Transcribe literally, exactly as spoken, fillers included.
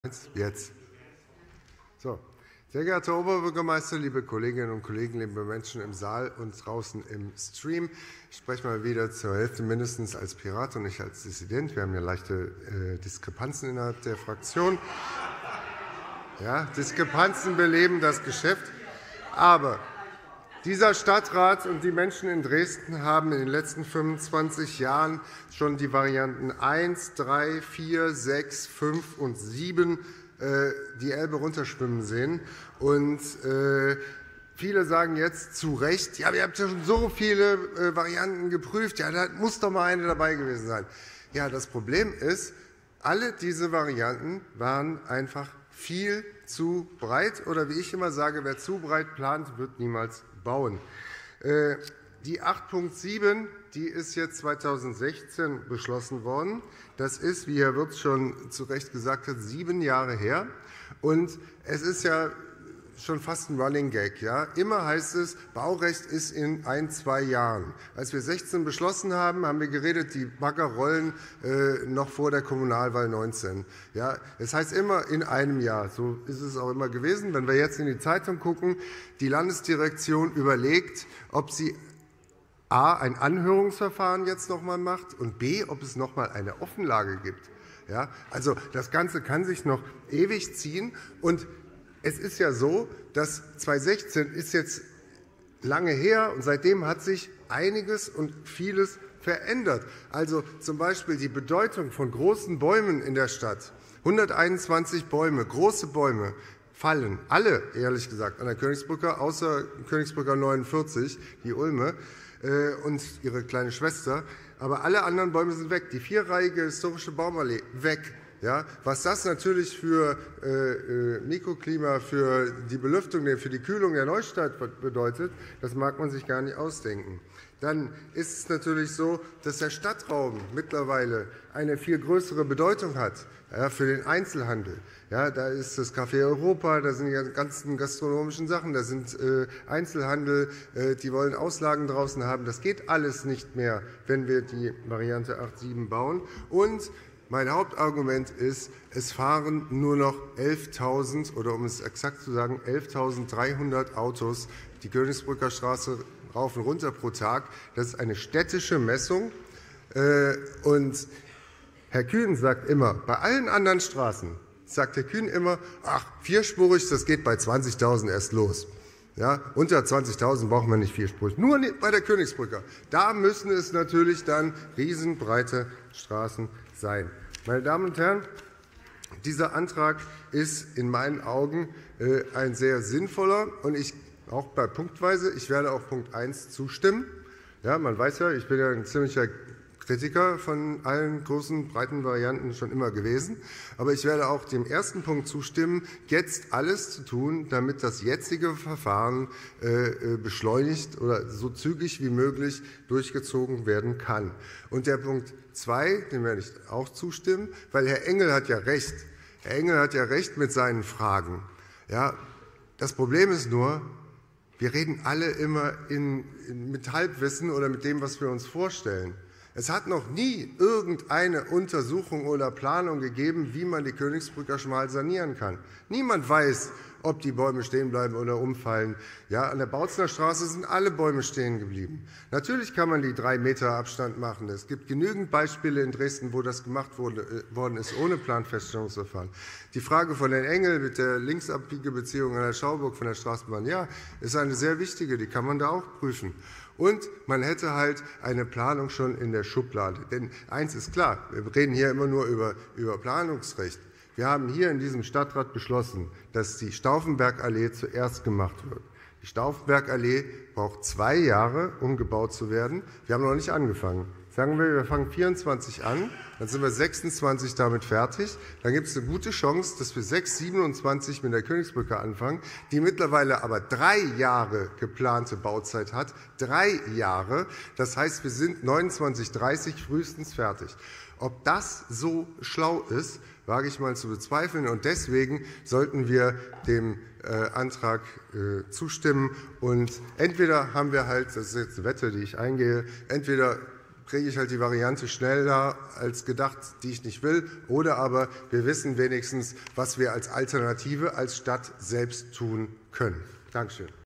Jetzt. So. Sehr geehrter Oberbürgermeister, liebe Kolleginnen und Kollegen, liebe Menschen im Saal und draußen im Stream. Ich spreche mal wieder zur Hälfte mindestens als Pirat und nicht als Dissident. Wir haben ja leichte äh, Diskrepanzen innerhalb der Fraktion. Ja, Diskrepanzen beleben das Geschäft. Aber dieser Stadtrat und die Menschen in Dresden haben in den letzten fünfundzwanzig Jahren schon die Varianten eins, drei, vier, sechs, fünf und sieben äh, die Elbe runterschwimmen sehen. Und äh, viele sagen jetzt zu Recht, ja, ihr habt ja schon so viele äh, Varianten geprüft, ja, da muss doch mal eine dabei gewesen sein. Ja, das Problem ist, alle diese Varianten waren einfach viel zu breit. Oder wie ich immer sage, wer zu breit plant, wird niemals bauen. Die acht Punkt sieben, die ist jetzt zweitausendsechzehn beschlossen worden. Das ist, wie Herr Wirtz schon zu Recht gesagt hat, sieben Jahre her. Und es ist ja schon fast ein Running Gag. Ja? Immer heißt es, Baurecht ist in ein, zwei Jahren. Als wir sechzehn beschlossen haben, haben wir geredet, die Bagger rollen äh, noch vor der Kommunalwahl neunzehn. Ja? Es heißt immer in einem Jahr. So ist es auch immer gewesen. Wenn wir jetzt in die Zeitung gucken, die Landesdirektion überlegt, ob sie a. ein Anhörungsverfahren jetzt noch mal macht und b. ob es noch mal eine Offenlage gibt. Ja? Also das Ganze kann sich noch ewig ziehen. Und es ist ja so, dass zweitausendsechzehn ist jetzt lange her und seitdem hat sich einiges und vieles verändert. Also zum Beispiel die Bedeutung von großen Bäumen in der Stadt. hunderteinundzwanzig Bäume, große Bäume fallen, alle ehrlich gesagt, an der Königsbrücke, außer Königsbrücke neunundvierzig, die Ulme äh, und ihre kleine Schwester. Aber alle anderen Bäume sind weg. Die vierreihige historische Baumallee weg. Ja, was das natürlich für äh, Mikroklima, für die Belüftung, für die Kühlung der Neustadt bedeutet, das mag man sich gar nicht ausdenken. Dann ist es natürlich so, dass der Stadtraum mittlerweile eine viel größere Bedeutung hat, ja, für den Einzelhandel. Ja, da ist das Café Europa, da sind die ganzen gastronomischen Sachen, da sind äh, Einzelhandel, äh, die wollen Auslagen draußen haben. Das geht alles nicht mehr, wenn wir die Variante acht Punkt sieben bauen. Und mein Hauptargument ist, es fahren nur noch elftausend oder um es exakt zu sagen, elftausenddreihundert Autos die Königsbrücker Straße rauf und runter pro Tag. Das ist eine städtische Messung. Und Herr Kühn sagt immer, bei allen anderen Straßen sagt Herr Kühn immer, ach, vierspurig, das geht bei zwanzigtausend erst los. Ja, unter zwanzigtausend braucht man nicht vierspurig. Nur bei der Königsbrücke. Da müssen es natürlich dann riesenbreite Straßen sein. Meine Damen und Herren, dieser Antrag ist in meinen Augen äh, ein sehr sinnvoller und ich auch bei punktweise. Ich werde auch Punkt eins zustimmen. Ja, man weiß ja, ich bin ja ein ziemlicher Kritiker von allen großen, breiten Varianten schon immer gewesen. Aber ich werde auch dem ersten Punkt zustimmen, jetzt alles zu tun, damit das jetzige Verfahren äh, beschleunigt oder so zügig wie möglich durchgezogen werden kann. Und der Punkt zwei, dem werde ich auch zustimmen, weil Herr Engel hat ja recht. Herr Engel hat ja recht mit seinen Fragen. Ja, das Problem ist nur, wir reden alle immer in, in, mit Halbwissen oder mit dem, was wir uns vorstellen. Es hat noch nie irgendeine Untersuchung oder Planung gegeben, wie man die Königsbrücker Schmal sanieren kann. Niemand weiß, ob die Bäume stehen bleiben oder umfallen. Ja, an der Bautzner Straße sind alle Bäume stehen geblieben. Natürlich kann man die drei Meter Abstand machen. Es gibt genügend Beispiele in Dresden, wo das gemacht wurde, worden ist, ohne Planfeststellungsverfahren. Die Frage von Herrn Engel mit der Linksabbiegebeziehung an der Schauburg von der Straßenbahn, ja, ist eine sehr wichtige, die kann man da auch prüfen. Und man hätte halt eine Planung schon in der Schublade. Denn eins ist klar, wir reden hier immer nur über, über Planungsrecht. Wir haben hier in diesem Stadtrat beschlossen, dass die Stauffenbergallee zuerst gemacht wird. Die Stauffenbergallee braucht zwei Jahre, um gebaut zu werden. Wir haben noch nicht angefangen. Sagen wir, wir fangen vierundzwanzig an, dann sind wir sechsundzwanzig damit fertig. Dann gibt es eine gute Chance, dass wir sechs, siebenundzwanzig mit der Königsbrücke anfangen, die mittlerweile aber drei Jahre geplante Bauzeit hat. Drei Jahre. Das heißt, wir sind neunundzwanzig dreißig frühestens fertig. Ob das so schlau ist, wage ich mal zu bezweifeln. Und deswegen sollten wir dem äh, Antrag äh, zustimmen. Und entweder haben wir halt, das ist jetzt eine Wette, die ich eingehe, entweder kriege ich halt die Variante schneller als gedacht, die ich nicht will. Oder aber wir wissen wenigstens, was wir als Alternative als Stadt selbst tun können. Dankeschön.